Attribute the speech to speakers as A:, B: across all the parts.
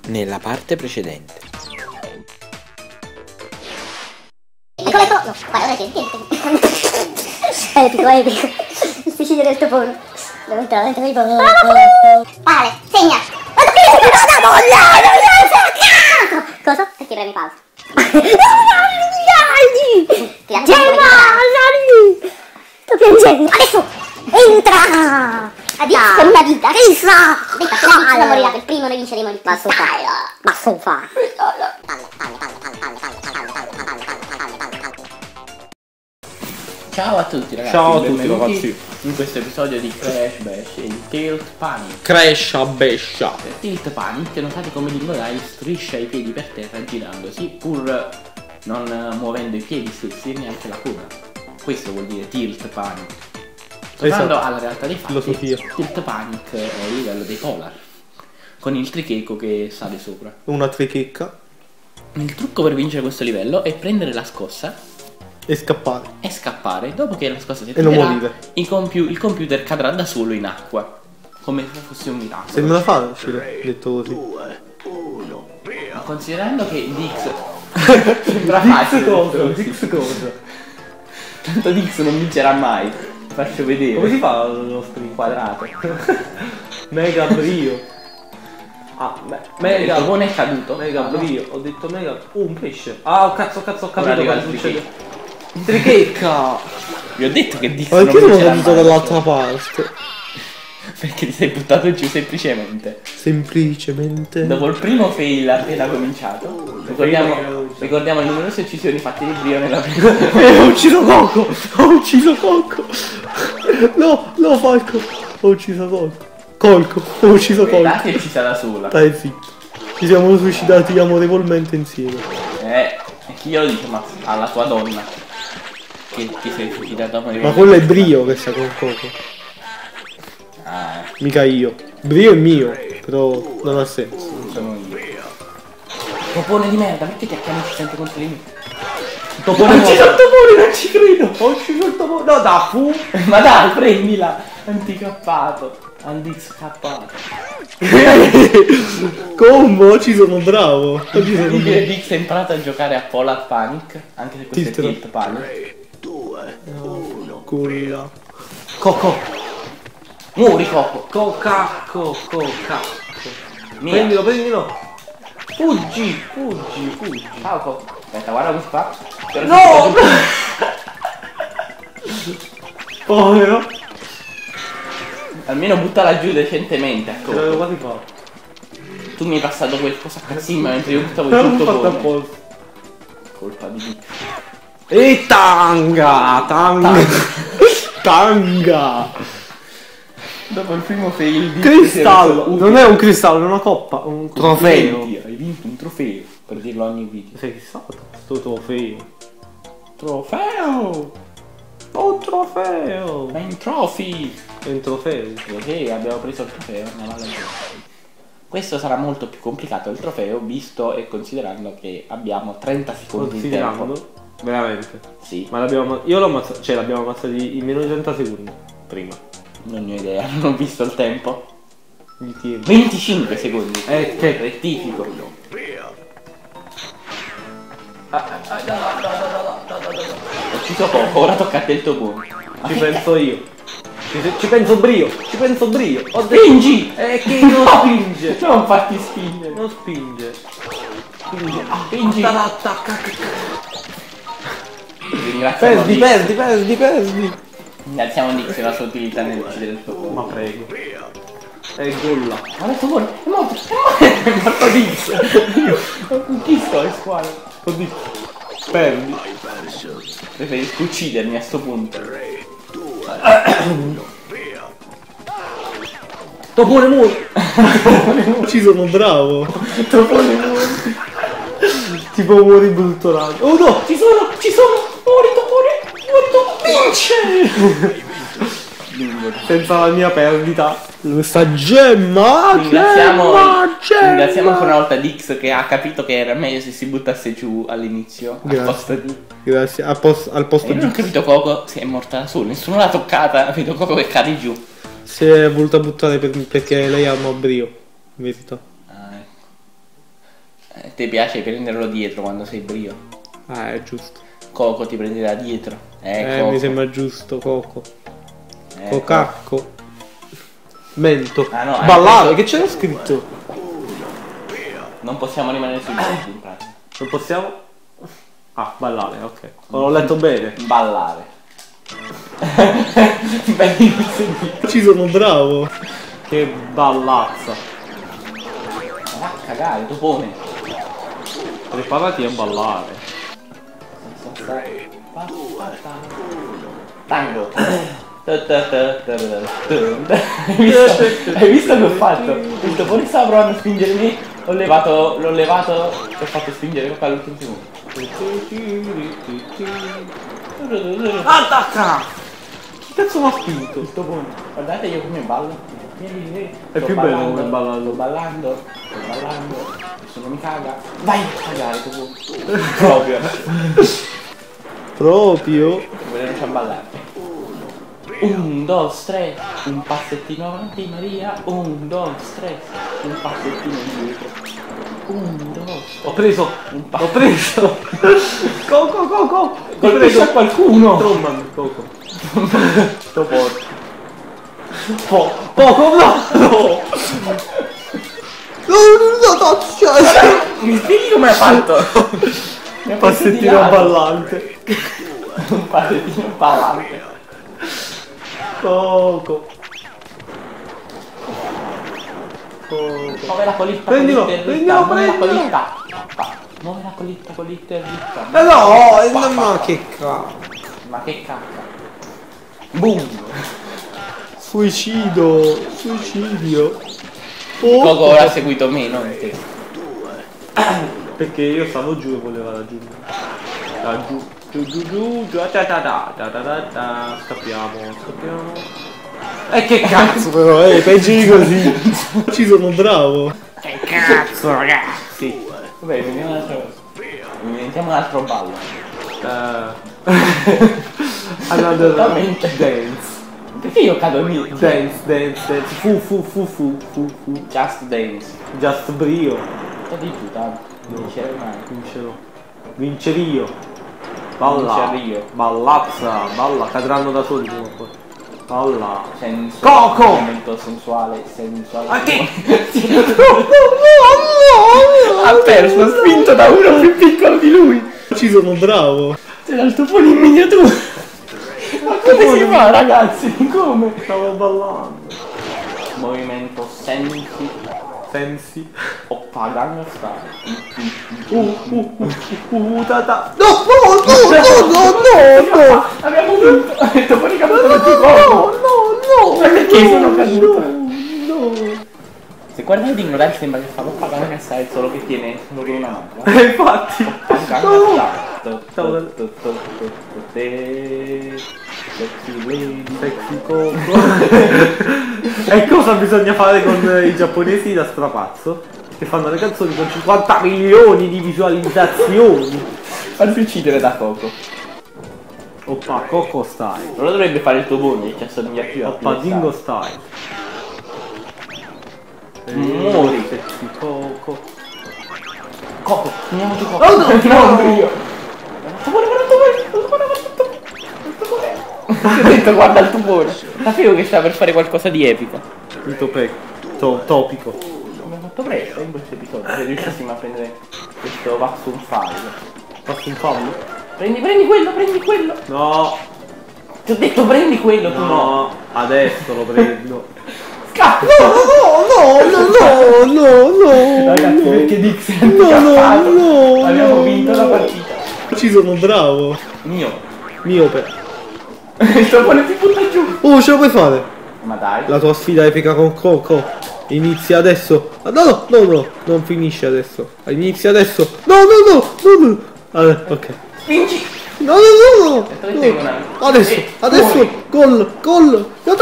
A: nella parte precedente.
B: Eccolo, eccolo! No, guarda, epico, epico. Il suicidio del topone. Veramente tipo. Vale, segna! Cosa? Perché premi pausa? Sto piangendo! Adesso! Entra! Addio con una vita! Chissà! Non morirà per primo, noi vinceremo il pizza! Ma sofa!
C: Ciao a tutti ragazzi,
D: Ciao a tutti,
C: benvenuti
D: ragazzi.
C: in questo episodio di Crash Bash e di Tilt Panic.
D: Crash a bescia.
C: Per Tilt Panic notate come Dingodai striscia i piedi per terra girandosi pur non muovendo i piedi stessi e neanche la coda. Questo vuol dire Tilt Panic. Tornando
D: Esatto.
C: alla realtà dei fatti,
D: Filosofia.
C: Tilt Panic è il livello dei Polar, con il tricheco che sale sopra.
D: Una trichecca
C: Il trucco per vincere questo livello è prendere la scossa
D: e scappare.
C: e scappare. Dopo che la scossa si
D: E non
C: attiverà,
D: morire.
C: il computer cadrà da solo in acqua, come se fosse un miracolo.
D: Sembra facile, detto così.
C: Ma considerando che Dix sembra facile,
D: Dix cosa?
C: tanto Dix non vincerà mai. Faccio vedere.
D: Come si fa lo sprint?
C: Quadrato?
D: Mega brio. Ah,
C: Il topone è caduto.
D: Mega
C: Ah, no.
D: brio. Ho detto mega. Un pesce. Ah, cazzo, ho
C: Ora
D: capito
C: arriva
D: cosa
C: il
D: succede. Trichecca.
C: Vi ho detto che Dix
D: Ma
C: non
D: perché sono
C: vincerà
D: caduto
C: mai.
D: dall'altra parte?
C: Perché ti sei buttato giù semplicemente.
D: Semplicemente.
C: Dopo il primo fail appena cominciato, ricordiamo le numerose uccisioni fatte di brio nella prima.
D: Ho ucciso Coco! Ho ucciso Coco! No, no, Falco! Ho ucciso Coco! Colco! Ho ucciso Colco!
C: Dati e ci sarà sola.
D: Dai zitto! Ci siamo suicidati amorevolmente insieme.
C: E chi glielo dice, ma alla tua donna che ti sei suicidato
D: Ma quello è Brio che sta con Coco.
C: Ah,
D: Mica io. Brio è mio, però non ha senso.
C: non sono io. Popone di merda, perché ti acchiammi sempre contro di me?
D: Topone
C: Ho ucciso il
D: morto.
C: topone, non ci credo!
D: Ho ucciso il topone! No, da fu!
C: Ma dai, prendila! Anticappato, antiscappato.
D: Combo, ci sono bravo! Oggi sono
C: Quindi
D: bravo.
C: Dix ha imparato a giocare a Polar Panic, anche se questo
D: Tilt.
C: è Tilt Panic.
D: Culla. Coco!
C: Muri Coco!
D: Cocacco!
C: Mia.
D: Prendilo, prendilo! Fuggi, fuggi, fuggi!
C: Ciao Coco! Aspetta, guarda come si fa.
D: No! Povero!
C: Almeno buttala giù decentemente a
D: Ce l'avevo
C: Coco.
D: quasi fatto.
C: Tu mi hai passato quel cosa a cazzimma mentre io buttavo
D: Non
C: il
D: l'ho fatto
C: tutto
D: apposta.
C: Colpa di Dix.
D: E tanga! Tanga! Tanga!
C: Dopo il primo fail di
D: Cristallo! Non è un cristallo, è una coppa, un trofeo.
C: Hai vinto un trofeo, per dirlo ogni video.
D: Sei fissato? Sto trofeo.
C: Trofeo!
D: Un trofeo!
C: È un trophy!
D: È un trofeo.
C: Ok, abbiamo preso il trofeo, non vale più. Questo sarà molto più complicato il trofeo, visto e considerando che abbiamo 30 secondi di tempo.
D: Considerando. Veramente.
C: Sì,
D: Ma l'abbiamo. Io l'ho ammazzato. Cioè l'abbiamo ammazzati in meno di 30 secondi. Prima.
C: non ne ho idea, non ho visto il tempo.
D: Il team.
C: 25 secondi.
D: Che
C: rettifico. Ho ucciso poco, ora tocca a te il tuo buono.
D: ci penso io. Ci penso brio. Ci penso brio. Ho detto.
C: Spingi!
D: È che non spinge.
C: Non farti spingere.
D: Non spinge. Spinge.
C: Spingi.
D: Attacca.
C: Ringraziamo
D: Perdi,
C: Dix.
D: perdi, perdi, perdi.
C: Ringraziamo Dix per la sua utilità nell'uccidere il tuo buono.
D: Ma prego. È golla.
C: Ma il tuo buono è morto! È morto Dix! Io con chi sto in squadra?
D: Così. Perdi.
C: Preferisco uccidermi a sto punto.
D: Topone muori. Ci sono bravo. Topone muori. Tipo muori brutto raggio. Oh no,
C: Ci sono! Muori topone! Vince!
D: senza la mia perdita. Questa gemma.
C: Ringraziamo
D: Gemma.
C: ancora una volta Dix che ha capito che era meglio se si buttasse giù all'inizio. Al
D: Grazie.
C: posto di.
D: Grazie. Al posto
C: E io non ho
D: di.
C: capito Coco si è morta da sola, nessuno l'ha toccata, vedo Coco che cade giù.
D: Si è voluta buttare perché lei ama brio. In verità.
C: Ah, ecco. Ti piace prenderlo dietro quando sei brio?
D: Ah, è giusto.
C: Coco ti prendi da dietro. Coco.
D: Mi sembra giusto, Coco.
C: Coco.
D: Cocacco. Mento.
C: Ah, no,
D: Ballare, che c'era scritto?
C: Non possiamo rimanere sui punti in pratica.
D: Non possiamo? Ah, ballare, ok. L'ho letto bene.
C: Ballare. Benissimo.
D: Ci sono bravo. Che ballazza.
C: Va a cagare, topone.
D: Preparati a ballare.
C: Tango. Hai visto che ho fatto? Il topone stava provando a spingere me, l'ho levato e ho fatto spingere qua all'ultimo secondo.
D: Attacca! Chi cazzo mi ha spinto?
C: Il topone. Guardate io come ballo.
D: È più bello come ballando.
C: Sto ballando. Nessuno mi caga. Vai a cagare topone. Proprio. Volevo a ballare. 1, 2, 3, un passettino avanti Maria, 1, 2, 3, un passettino indietro. 1, 2,
D: Ho preso. Coco.
C: colpisci a qualcuno.
D: Trombami, Coco.
C: Dopo.
D: Poco, no!
C: Mi spieghi come hai fatto?
D: Passettino ballante.
C: Un passettino ballante.
D: Coco.
C: Muove la colitta.
D: Prendilo.
C: Muove la colitta e dritta.
D: Ma che cazzo.
C: Ma che cacca. Boom.
D: Suicidio.
C: Coco ora ha seguito me, non te.
D: Perché io stavo giù e volevo raggiungere. Giù. Scappiamo. Che cazzo però, peggio di così. Ci sono bravo.
C: Che cazzo ragazzi. Vabbè, vediamo un'altra cosa. Inventiamo un altro ballo.
D: Another
C: Totalmente.
D: dance.
C: Perché io cado lì?
D: Dance. Fu.
C: Just dance.
D: Just brio.
C: Che di più, tanto. Non vincerei mai.
D: Vincerio. Balla.
C: Vincerio.
D: Ballazza. Balla. Cadranno da soli prima o poi. Balla.
C: Coco! Momento sensuale.
D: Ma che?
C: Ha perso, ha spinto da uno più piccolo di lui.
D: Ci sono bravo.
C: C'era il topo in miniatura. Ma come si fa ragazzi? Come?
D: Stavo ballando.
C: Movimento sensi. Oppa Gangnam Style.
D: Tata. No.
C: Abbiamo vinto. Il topo è caduto da più poco.
D: No.
C: Ma perché sono caduto? No. Se guardi di ignorare sembra che fa Oppa Gangnam Style solo che tiene solo con una mano.
D: Infatti.
C: Oppa Gangnam Style.
D: Sexy Coco. E cosa bisogna fare con i giapponesi da strapazzo? Che fanno le canzoni con 50 milioni di visualizzazioni.
C: Farsi uccidere da Coco.
D: Oppa, Coco style.
C: Non lo dovrebbe fare il tuo bugno che assomiglia più a
D: Oppa, Dingo style.
C: Muori.
D: Sexy Coco.
C: Coco, finiamo giù Coco.
D: Oh no,
C: Ho detto guarda il tupone. Sapevo che stava per fare qualcosa di epico.
D: Il topico.
C: Abbiamo fatto presto in questo episodio. Se riuscissimo a prendere questo vacuum file.
D: Faccio un fallo?
C: Prendi quello.
D: No.
C: Ti ho detto prendi quello, tu no.
D: No, adesso lo prendo.
C: Scappa.
D: No.
C: Ragazzi, perché Dix è handicappato.
D: No.
C: Abbiamo vinto la partita.
D: Ci sono bravo.
C: Miope. Il topone ti butta giù.
D: Oh, ce la puoi fare?
C: Ma dai.
D: La tua sfida epica con Coco inizia adesso. No, non finisce adesso. Inizia adesso. No. Ok.
C: Spingi.
D: No. Adesso. Gol. Gol.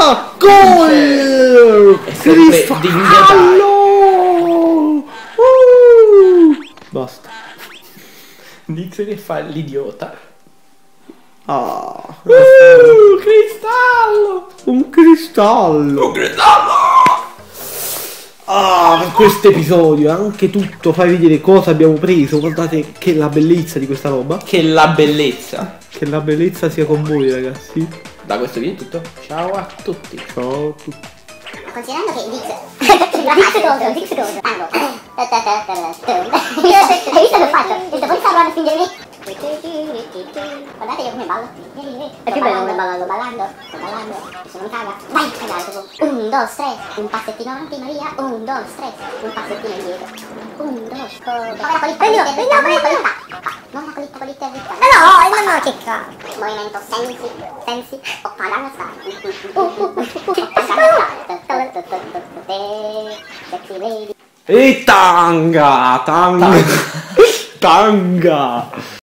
D: Cristallo. Basta.
C: Dix che fa l'idiota.
D: Cristallo. Un cristallo. per questo episodio, anche tutto, fai vedere cosa abbiamo preso, guardate che la bellezza di questa roba.
C: Che la bellezza.
D: Che la bellezza sia con voi ragazzi.
C: Da questo video è tutto. Ciao a tutti.
D: Ciao a tutti.
B: Considerando che Dix cosa? Tango. Hai visto che ho fatto? Ho detto, poi sta provando a spingere me. Guardate io come ballo. È più bello come ballando. Sto ballando. Sono un caga. Vai, cagare proprio. 1, 2, 3. Un passettino avanti Maria. 1, 2, 3. Un passettino indietro. 1, 2, 3. Prendiamo la coletta. Non la coletta dritta. No, che cazzo. Movimento sensi. Ottagon style. Sexy lady.
D: E tanga.